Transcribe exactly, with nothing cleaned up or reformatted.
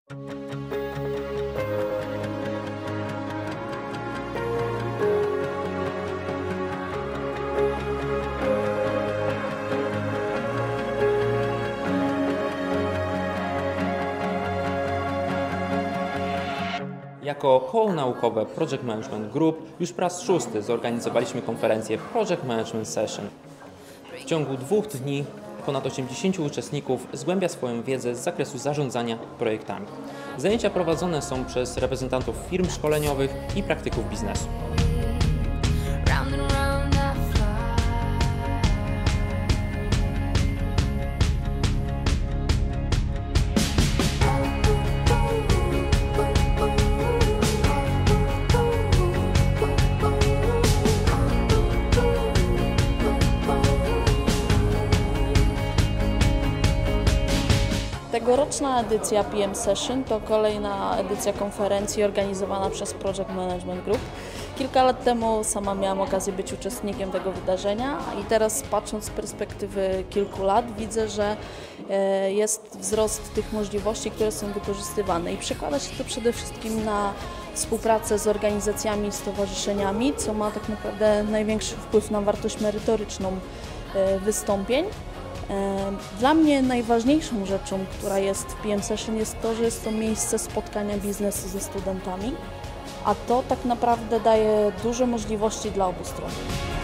Jako koło naukowe Project Management Group już po raz szósty zorganizowaliśmy konferencję Project Management Session. W ciągu dwóch dni ponad osiemdziesięciu uczestników zgłębia swoją wiedzę z zakresu zarządzania projektami. Zajęcia prowadzone są przez reprezentantów firm szkoleniowych i praktyków biznesu. Tegoroczna edycja P M Session to kolejna edycja konferencji organizowana przez Project Management Group. Kilka lat temu sama miałam okazję być uczestnikiem tego wydarzenia i teraz, patrząc z perspektywy kilku lat, widzę, że jest wzrost tych możliwości, które są wykorzystywane i przekłada się to przede wszystkim na współpracę z organizacjami i stowarzyszeniami, co ma tak naprawdę największy wpływ na wartość merytoryczną wystąpień. Dla mnie najważniejszą rzeczą, która jest w P M Session, jest to, że jest to miejsce spotkania biznesu ze studentami, a to tak naprawdę daje duże możliwości dla obu stron.